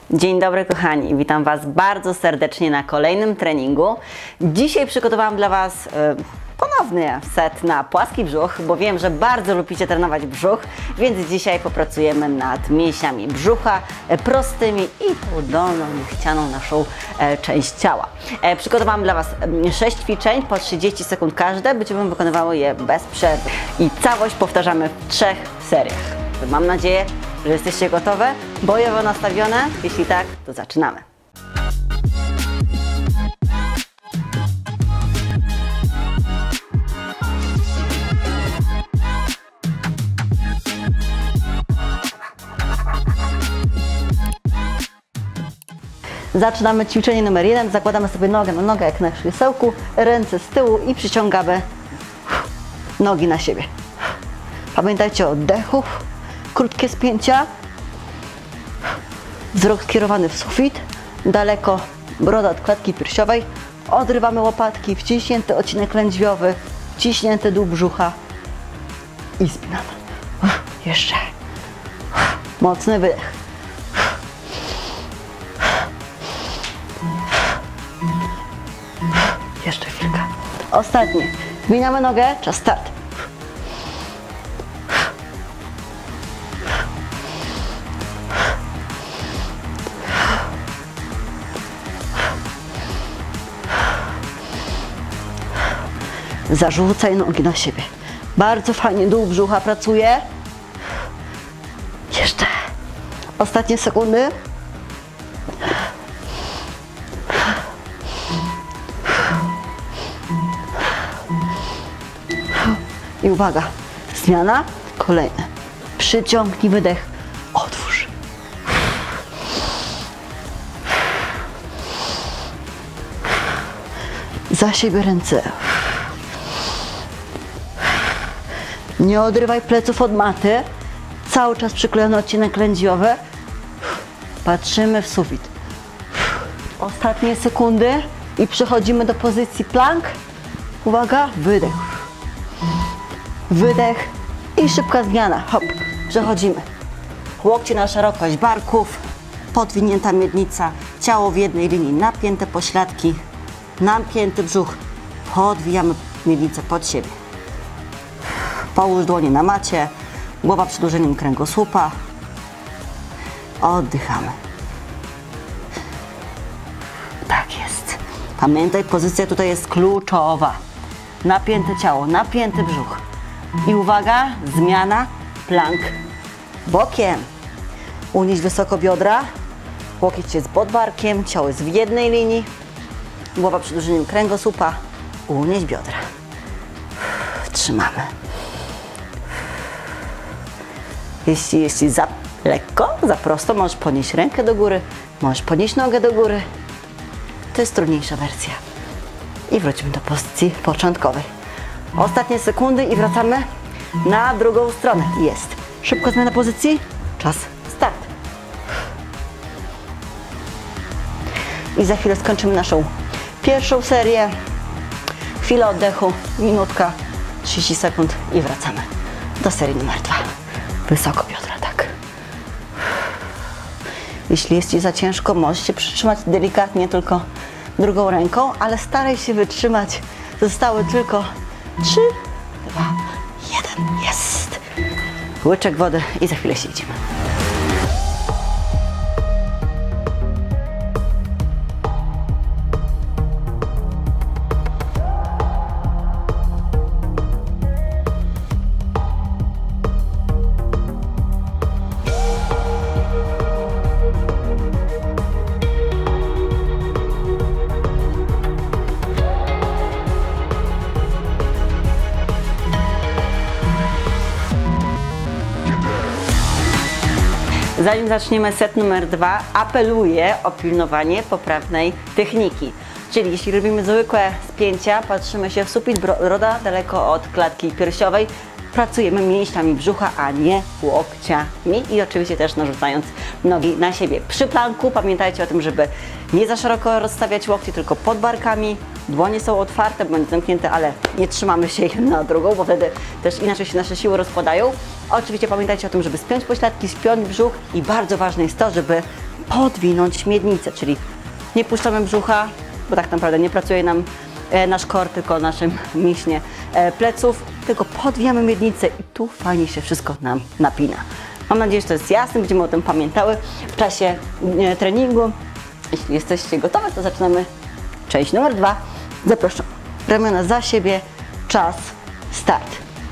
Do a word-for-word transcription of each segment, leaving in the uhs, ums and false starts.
Dzień dobry kochani, witam Was bardzo serdecznie na kolejnym treningu. Dzisiaj przygotowałam dla Was yy, ponowny set na płaski brzuch, bo wiem, że bardzo lubicie trenować brzuch, więc dzisiaj popracujemy nad mięśniami brzucha, yy, prostymi i tą dolną, niechcianą naszą yy, część ciała. Yy, przygotowałam dla Was yy, sześć ćwiczeń, po trzydzieści sekund każde, będziemy wykonywały je bez przerwy i całość powtarzamy w trzech seriach. Mam nadzieję, że jesteście gotowe, bojowo nastawione? Jeśli tak, to zaczynamy. Zaczynamy ćwiczenie numer jeden. Zakładamy sobie nogę na nogę jak na krzesełku, ręce z tyłu i przyciągamy nogi na siebie. Pamiętajcie o oddechu. Krótkie spięcia, wzrok skierowany w sufit, daleko broda od klatki piersiowej, odrywamy łopatki, wciśnięty odcinek lędźwiowy, wciśnięty dół brzucha i spinamy. Jeszcze. Mocny wydech. Jeszcze chwilkę. Ostatnie. Zmieniamy nogę, czas start. Zarzucaj nogi na siebie. Bardzo fajnie dół brzucha pracuje. Jeszcze. Ostatnie sekundy. I uwaga. Zmiana. Kolejne. Przyciągnij wydech. Otwórz. Za siebie ręce. Nie odrywaj pleców od maty. Cały czas przyklejony odcinek lędźwiowy. Patrzymy w sufit. Ostatnie sekundy i przechodzimy do pozycji plank. Uwaga, wydech. Wydech i szybka zmiana. Hop, przechodzimy. Łokcie na szerokość barków, podwinięta miednica, ciało w jednej linii, napięte pośladki, napięty brzuch. Podwijamy miednicę pod siebie. Połóż dłonie na macie, głowa przedłużeniem kręgosłupa. Oddychamy. Tak jest. Pamiętaj, pozycja tutaj jest kluczowa. Napięte ciało, napięty brzuch. I uwaga, zmiana, plank bokiem. Unieś wysoko biodra, łokieć jest pod barkiem, ciało jest w jednej linii. Głowa przedłużeniem kręgosłupa, unieś biodra. Trzymamy. Jeśli jest za lekko, za prosto, możesz podnieść rękę do góry, możesz podnieść nogę do góry. To jest trudniejsza wersja. I wrócimy do pozycji początkowej. Ostatnie sekundy i wracamy na drugą stronę. Jest. Szybko zmiana pozycji. Czas start. I za chwilę skończymy naszą pierwszą serię. Chwila oddechu, minutka, trzydzieści sekund i wracamy do serii numer dwa. Wysoko biodra, tak. Jeśli jest Ci za ciężko, możesz się przytrzymać delikatnie tylko drugą ręką, ale staraj się wytrzymać. Zostały tylko trzy, dwa, jeden. Jest. Łyczek wody i za chwilę siedzimy. Zanim zaczniemy set numer dwa, apeluję o pilnowanie poprawnej techniki. Czyli jeśli robimy zwykłe spięcia, patrzymy się w sufit, broda daleko od klatki piersiowej, pracujemy mięśniami brzucha, a nie łokciami i oczywiście też narzucając nogi na siebie. Przy planku pamiętajcie o tym, żeby nie za szeroko rozstawiać łokcie, tylko pod barkami. Dłonie są otwarte bądź zamknięte, ale nie trzymamy się jedna na drugą, bo wtedy też inaczej się nasze siły rozkładają. Oczywiście pamiętajcie o tym, żeby spiąć pośladki, spiąć brzuch i bardzo ważne jest to, żeby podwinąć miednicę, czyli nie puszczamy brzucha, bo tak naprawdę nie pracuje nam e, nasz kor, tylko naszym mięśnie e, pleców, tylko podwijamy miednicę i tu fajnie się wszystko nam napina. Mam nadzieję, że to jest jasne, będziemy o tym pamiętały w czasie e, treningu. Jeśli jesteście gotowe, to zaczynamy część numer dwa. Zapraszam. Ramiona za siebie, czas, start.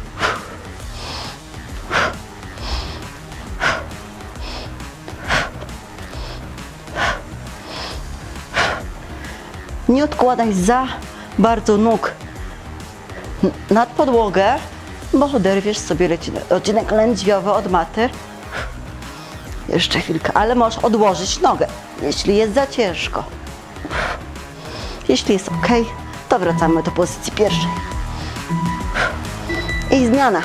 Nie odkładaj za bardzo nóg nad podłogę, bo oderwiesz sobie odcinek lędźwiowy od maty. Jeszcze chwilkę, ale możesz odłożyć nogę, jeśli jest za ciężko. Jeśli jest ok, to wracamy do pozycji pierwszej. I zmiana.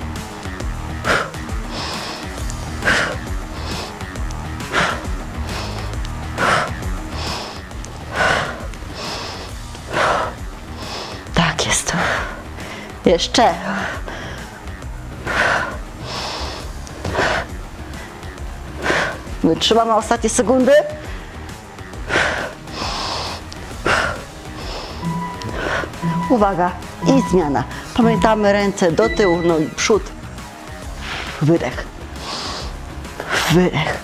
Tak jest. Jeszcze. Wytrzymamy ostatnie sekundy. Uwaga i zmiana. Pamiętamy ręce do tyłu, no i przód. Wydech. Wydech.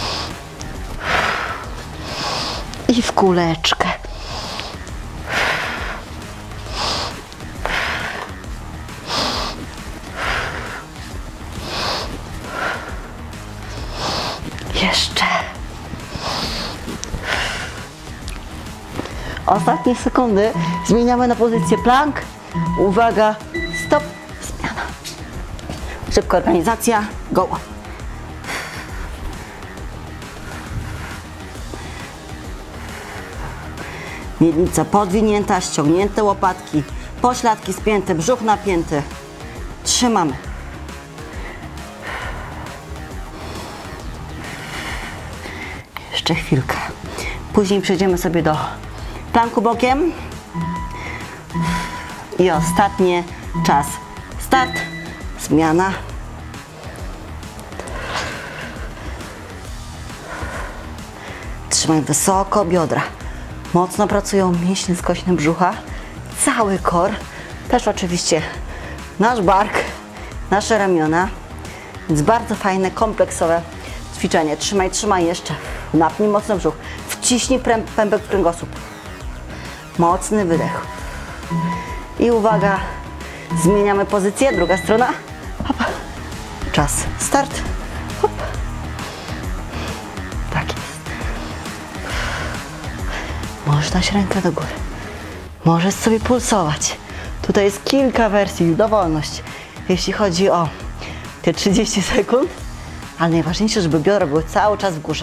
I w kuleczkę. Jeszcze. Ostatnie sekundy. Zmieniamy na pozycję plank. Uwaga, stop, zmiana. Szybka organizacja, go. Miednica podwinięta, ściągnięte łopatki, pośladki spięte, brzuch napięty. Trzymamy. Jeszcze chwilkę. Później przejdziemy sobie do planku bokiem. I ostatnie, czas, start, zmiana. Trzymaj wysoko biodra. Mocno pracują mięśnie skośne brzucha, cały kor, też oczywiście nasz bark, nasze ramiona, więc bardzo fajne, kompleksowe ćwiczenie. Trzymaj, trzymaj jeszcze, napnij mocno brzuch, wciśnij pępek w kręgosłup, mocny wydech. I uwaga, zmieniamy pozycję, druga strona, hop, czas, start, hop, tak jest. Możesz dać rękę do góry, możesz sobie pulsować. Tutaj jest kilka wersji, dowolność, jeśli chodzi o te trzydzieści sekund, ale najważniejsze, żeby biodra były cały czas w górze.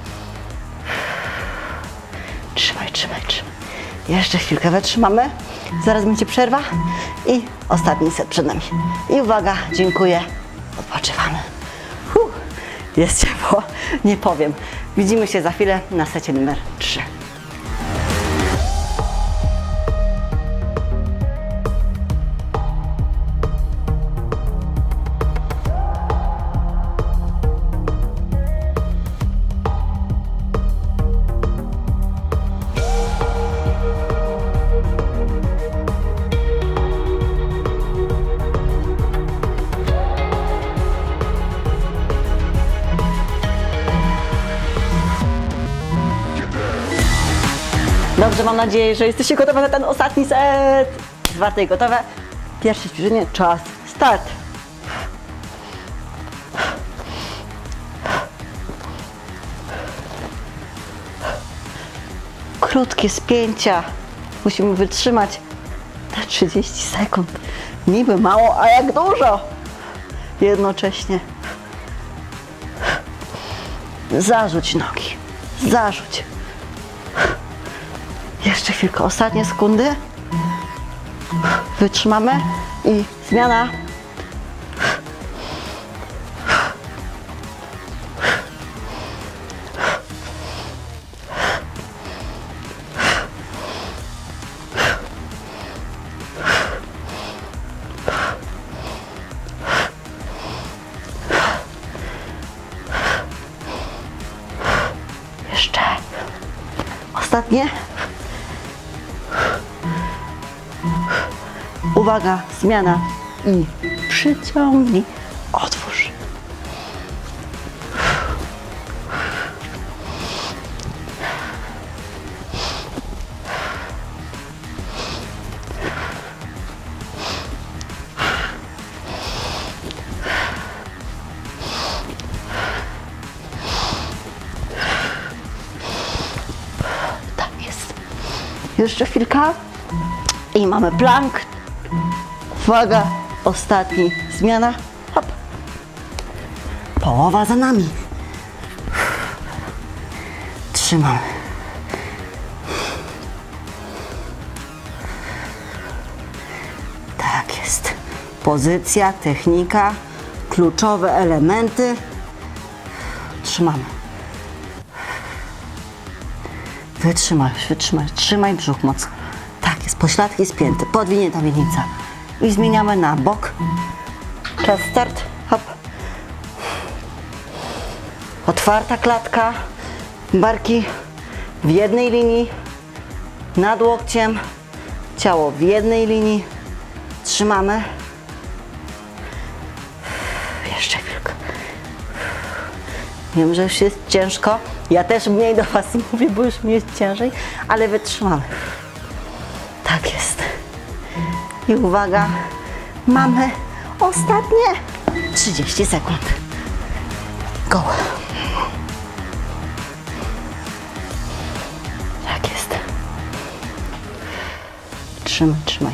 Trzymaj, trzymaj, trzymaj. Jeszcze chwilkę wytrzymamy. Zaraz będzie przerwa i ostatni set przed nami. I uwaga, dziękuję. Odpoczywamy. Huh, jest ciepło, nie powiem. Widzimy się za chwilę na secie numer trzy. Dobrze, mam nadzieję, że jesteście gotowe na ten ostatni set. Czwarte i gotowe. Pierwsze ćwiczenie, czas, start. Krótkie spięcia. Musimy wytrzymać te trzydzieści sekund. Niby mało, a jak dużo. Jednocześnie. Zarzuć nogi. Zarzuć. Jeszcze chwilkę, ostatnie sekundy. Wytrzymamy i zmiana. Jeszcze. Ostatnie. Uwaga, zmiana. I przyciągnij. Otwórz. Tak jest. Jeszcze chwilka. I mamy plank. Uwaga, ostatni, zmiana. Hop. Połowa za nami. Trzymamy. Tak jest. Pozycja, technika, kluczowe elementy. Trzymamy. Wytrzymaj, wytrzymaj, trzymaj brzuch mocno. Tak jest, pośladki spięte, podwinięta miednica. I zmieniamy na bok. Czas start. Hop. Otwarta klatka. Barki w jednej linii. Nad łokciem. Ciało w jednej linii. Trzymamy. Jeszcze chwilkę. Wiem, że już jest ciężko. Ja też mniej do Was mówię, bo już mi jest ciężej, ale wytrzymamy. Tak jest. I uwaga, mamy ostatnie trzydzieści sekund. Go. Tak jest. Trzymaj, trzymaj.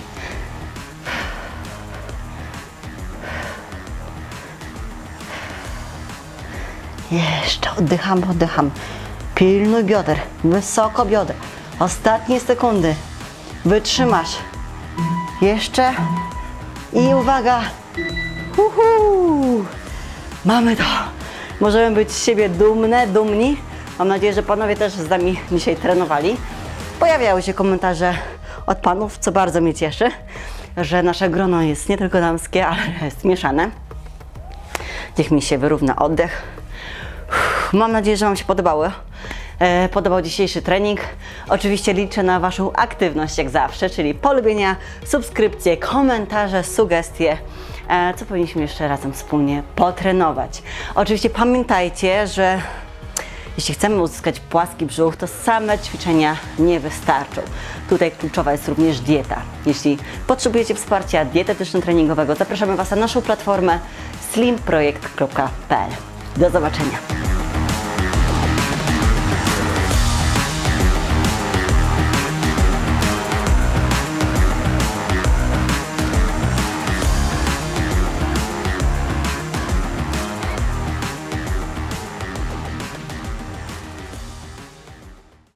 Jeszcze oddychamy, oddychamy. Pilnuj bioder, wysoko bioder. Ostatnie sekundy. Wytrzymasz. Jeszcze. I uwaga. Uhu. Mamy to. Możemy być z siebie dumne, dumni. Mam nadzieję, że panowie też z nami dzisiaj trenowali. Pojawiały się komentarze od panów, co bardzo mnie cieszy, że nasze grono jest nie tylko damskie, ale jest mieszane. Niech mi się wyrówna oddech. Mam nadzieję, że Wam się podobały. E, podobał dzisiejszy trening. Oczywiście liczę na Waszą aktywność jak zawsze, czyli polubienia, subskrypcje, komentarze, sugestie, e, co powinniśmy jeszcze razem wspólnie potrenować. Oczywiście pamiętajcie, że jeśli chcemy uzyskać płaski brzuch, to same ćwiczenia nie wystarczą. Tutaj kluczowa jest również dieta. Jeśli potrzebujecie wsparcia dietetyczno-treningowego, zapraszamy Was na naszą platformę slim projekt kropka p l. Do zobaczenia.